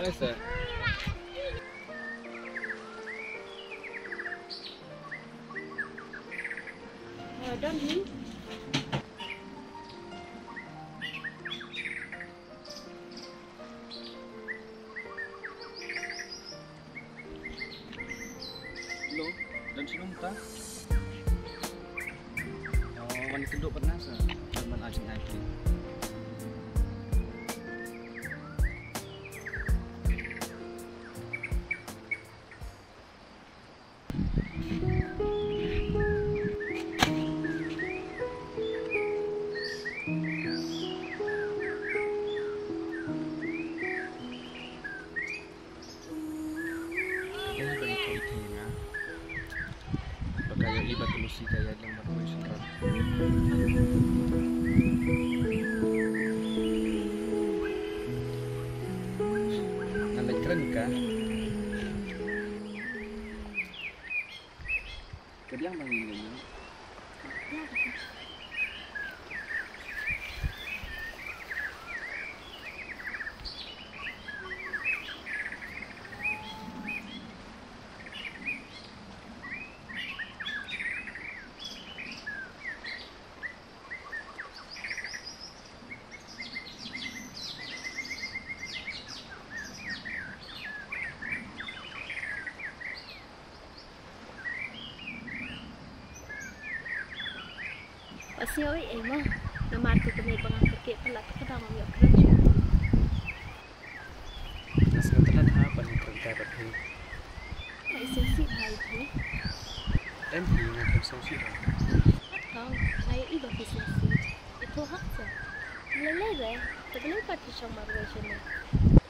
Nice. Don't you? Lo, dan sino ta? Wanita kedua pernah sa teman acing-acing. Ini bagi kau itina. Bagay iba tulusi kaya lang mabuhay sa rat. Nalagran ka? Kadi ang mangilan niyo? Pasiyoy mo, namarto ko may pangangkakit pala ka na mamaya kerja. Mas natalan ha panitran dapat he. Ay sensi hai po. MP nga kang susi ha. Atau ay iba business. Ito haksa. Lalere, tagalay pati siyang marway siya na.